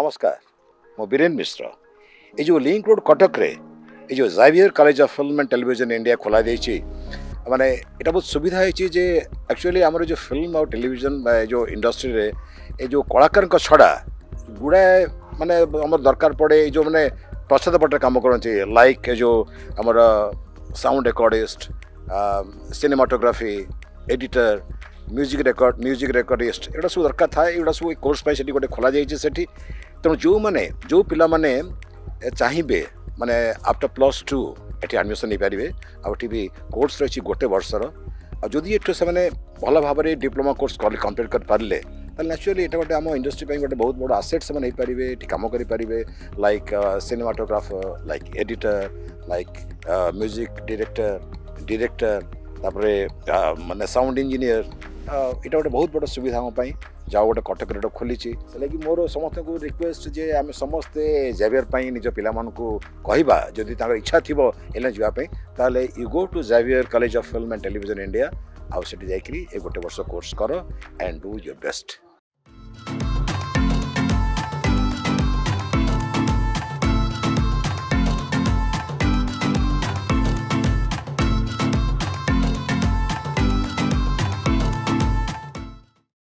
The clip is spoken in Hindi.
नमस्कार मो बीरेन मिश्र ये जो लिंक रोड कटक रे ये जो Xavier college of film and television India खोला जाइए माने এটা बहुत सुविधा है जे एक्चुअली आमर जो फिल्म और टेलीविजन जो इंडस्ट्री रे ये जो कलाकार छड़ा गुड़ाए माने आमर दरकार पड़े जो माने प्रसाद पटे काम करते लाइक जो आमर sound recordist cinematography editor music recordist एटा सब दरकार था एटा सब कोर्स पाई गोटे खोला जाइए तेणु जो माने जो पिला माने चाहिए माने आफ्टर +2 एटी एडमिशन नहीं पारे आउटी भी कोर्स रही गोटे वर्षर आदि ये से भल भाव में डिप्लोमा कोर्स कम्प्लीट कर पारे नेचुराली ये गोटे आम इंडस्ट्री गोटे बहुत बड़ आसेट से पारे कम करें like cinematographer like editor like music director तापरे माने साउंड इंजीनियर ये गोटे बहुत बड़ सुविधा आमपाई जाओ गोटे कटक रे खोली लगी मोर समस्त को रिक्वेस्ट जे आम समस्ते जावियर निज पिला कहवा जदि इच्छा थी एल जावाई you go to Xavier college of film and television India आउ से गोटे वर्ष कोर्स कर एंड डू योर बेस्ट।